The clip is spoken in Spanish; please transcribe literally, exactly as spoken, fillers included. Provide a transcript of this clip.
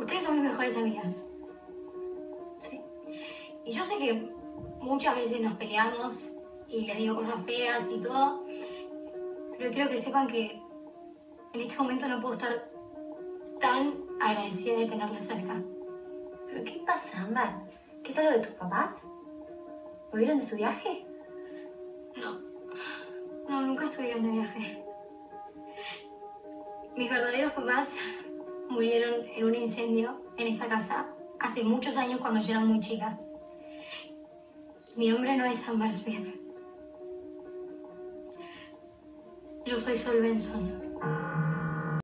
Ustedes son mis mejores amigas. ¿Sí? Y yo sé que muchas veces nos peleamos y les digo cosas feas y todo, pero quiero que sepan que en este momento no puedo estar tan agradecida de tenerlas cerca. ¿Pero qué pasa, Ámbar? ¿Qué es algo de tus papás? ¿Volvieron de su viaje? No, no, nunca estuvieron de viaje. Mis verdaderos papás murieron en un incendio en esta casa hace muchos años cuando yo era muy chica. Mi nombre no es Ámbar Smith. Yo soy Sol Benson.